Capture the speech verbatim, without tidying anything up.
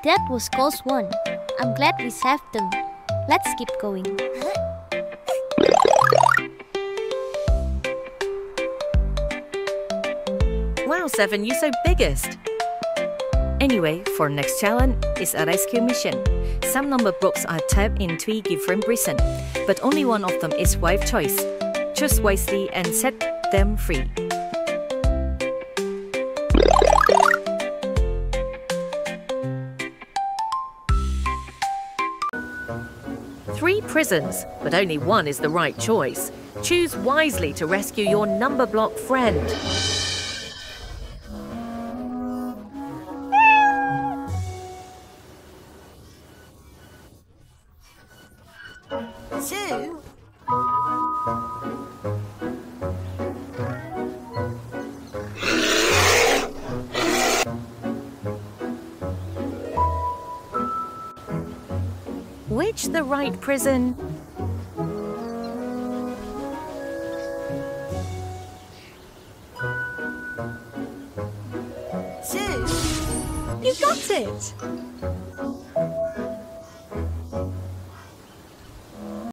That was close one. I'm glad we saved them. Let's keep going. Wow, Seven, you're so biggest. Anyway, for next challenge is a rescue mission. Some number blocks are trapped in three different prisons, but only one of them is wife choice. Choose wisely and set them free. Three prisons, but only one is the right choice. Choose wisely to rescue your number block friend. Two. Which the right prison? Two. You got it!